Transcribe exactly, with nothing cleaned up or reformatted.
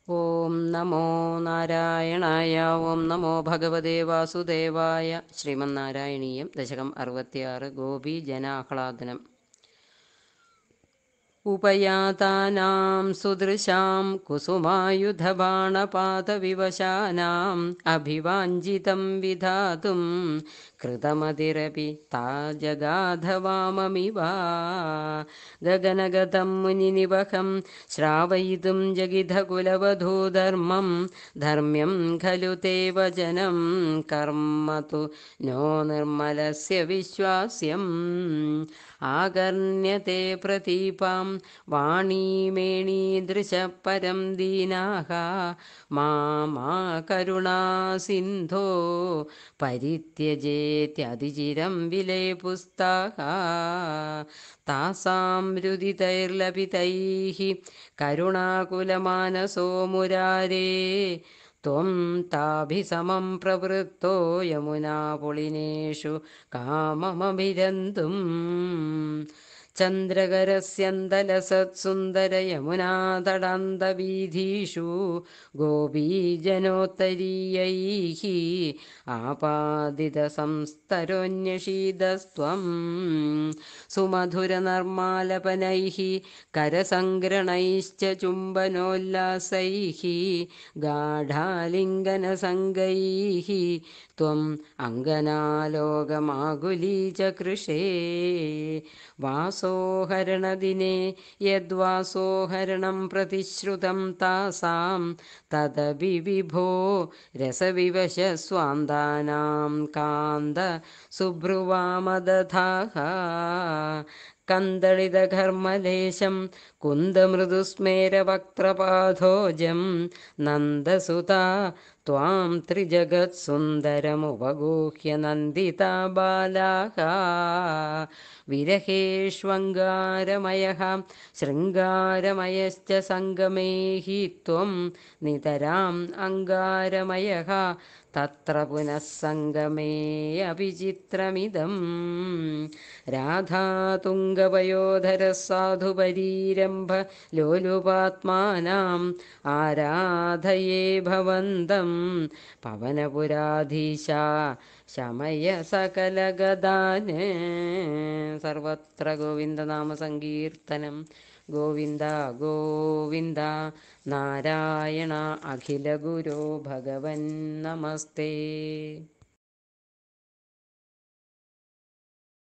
ഓം നമോ നാരായണായ. ഓം നമോ ഭഗവതേ വാസുദേവായ. ശ്രീമന്നാരായണീയം ദശകം അറുപത്തിയാറ്. ഗോപീ ജനാഹ്ലാദനം. ഉപയാതാനാം സുദൃശാം കുസുമായുധബാണപാതവിവശാനാം അഭിവാഞ്ചിതം വിധാതും കൃതമതിരപി താ ജഗാധവാമമിവ ഗഗനഗതം മുനിനിവഹം ശ്രാവയിതും ജഗിധകുലവധൂധർമ്മം ധർമ്മ്യം ഖലു തേ വചനം കർമ്മ തു നോ നിർമ്മലസ്യ വിശ്വാസ്യം ആകർണ്യത്തെ പ്രതീപാം വാണീമേണീദൃശ പരം ദീനാഃ മാമാ കരുണാസിന്ധോ പരിത്യജേത്യതിചിരം വിലേപുസ്താഃ താസാം രുദിതൈർലപിതൈഃ കരുണാകുലമാനസോ മുരാരേ ത്വം താഭിസമം പ്രവൃത്തോ യമുനാപുളിനേഷു കാമമഭിരന്തും ചന്ദ്രകരസ്യന്തലസത്സുന്ദരയമുനാതടാന്തവീഥീഷു ഗോപീജനോത്തരീയൈഃ ആപാദിതസംസ്തരോന്യഷീദസ്ത്വം സുമധുരനർമാലപനൈഃ കരസംഗ്രണൈശ്ച ചുംബനോല്ലാസൈഃ ഗാഢാലിംഗനസംഗൈഃ ത്വം അംഗനാലോകമാകുലീചകൃഷേ വാസോഹരണദിനെ യദ്വാസോഹരണം പ്രതിശ്രുതം താസാം തദപി വിഭോ രസവിവശസ്വാന്താനാം കാന്ത സുഭ്രുവാമദധാഃ കന്ദളിതഘർമലേശം കുന്ദമൃദുസ്മേരവക്ത്രപാഥോജം നന്ദസുതാ ത്വാം ത്രിജഗത്സുന്ദരമുപഗൂഹ്യ നന്ദിതാ ബാലാഃ വിരഹേഷ്വംഗാരമയഃ ശൃംഗാരമയശ്ച സംഗമേ हि ത്വം നിതരാം അംഗാരമയഃ തത്ര പുനഃ സംഗമേ അപി ചിത്രമിദം രാധാതുംഗപയോധരസാധുപരീരംഭ ലോലുപാത്മാനാം ആരാധയേ ഭവന്തം പവനപുരാധീശ ശമയ സകലഗദാന്. സർവത്ര ഗോവിന്ദനാമസങ്കീർത്തനം. ഗോവിന്ദ ഗോവിന്ദ. നാരായണ അഖിലഗുരോ ഭഗവൻ നമസ്തേ.